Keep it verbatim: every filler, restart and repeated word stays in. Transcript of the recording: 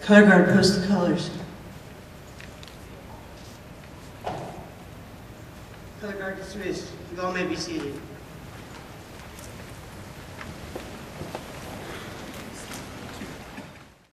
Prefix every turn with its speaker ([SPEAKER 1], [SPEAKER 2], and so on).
[SPEAKER 1] Color guard, post the colors.
[SPEAKER 2] Color guard dismissed. You all may be seated.